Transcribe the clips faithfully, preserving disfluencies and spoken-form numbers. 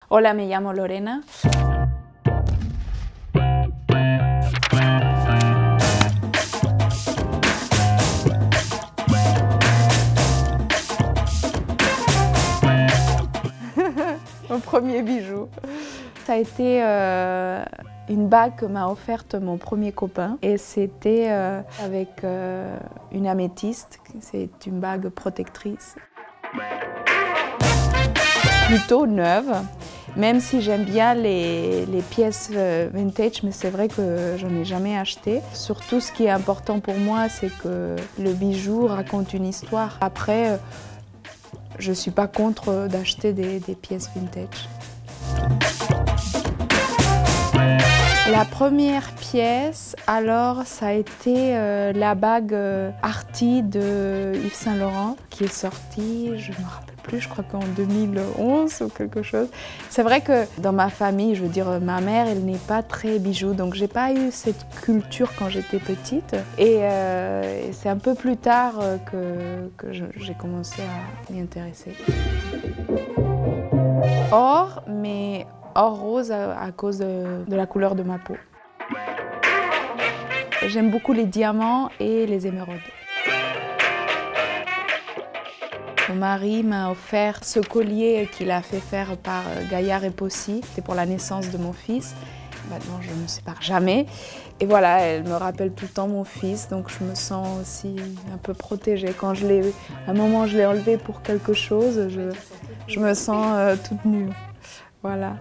Hola, me llamo Lorena. Mon premier bijou. Ça a été euh, une bague que m'a offerte mon premier copain et c'était euh, avec euh, une améthyste. C'est une bague protectrice. Plutôt neuve, même si j'aime bien les, les pièces vintage, mais c'est vrai que j'en ai jamais acheté. Surtout, ce qui est important pour moi, c'est que le bijou raconte une histoire. Après, je ne suis pas contre d'acheter des, des pièces vintage. La première pièce, alors, ça a été euh, la bague euh, Arty de Yves Saint Laurent qui est sortie, je ne me rappelle plus, je crois qu'en deux mille onze ou quelque chose. C'est vrai que dans ma famille, je veux dire, ma mère, elle n'est pas très bijou, donc j'ai pas eu cette culture quand j'étais petite. Et, euh, et c'est un peu plus tard que, que j'ai commencé à m'y intéresser. Or, mais or rose à, à cause de, de la couleur de ma peau. J'aime beaucoup les diamants et les émeraudes. Mon mari m'a offert ce collier qu'il a fait faire par Gaillard et Possy. C'était pour la naissance de mon fils. Maintenant, je ne me sépare jamais. Et voilà, elle me rappelle tout le temps mon fils, donc je me sens aussi un peu protégée. Quand je l'ai, à un moment, je l'ai enlevé pour quelque chose, je, je me sens euh, toute nue. Voilà.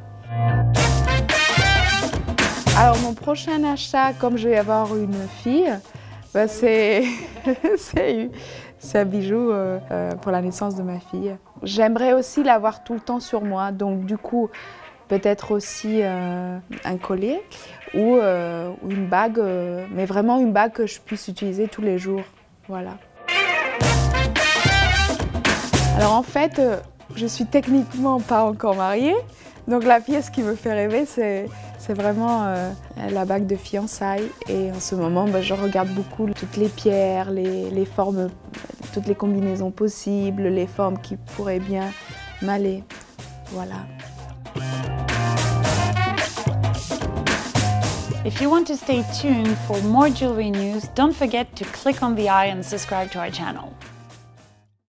Alors, mon prochain achat, comme je vais avoir une fille, bah, c'est un bijou euh, pour la naissance de ma fille. J'aimerais aussi l'avoir tout le temps sur moi, donc du coup, peut-être aussi euh, un collier ou euh, une bague, euh, mais vraiment une bague que je puisse utiliser tous les jours. Voilà. Alors en fait, euh, je suis techniquement pas encore mariée, donc la pièce qui me fait rêver, c'est vraiment euh, la bague de fiançailles. Et en ce moment, bah, je regarde beaucoup toutes les pierres, les, les formes, toutes les combinaisons possibles, les formes qui pourraient bien m'aller. Voilà. If you want to stay tuned for more jewelry news, don't forget to click on the eye and subscribe to our channel.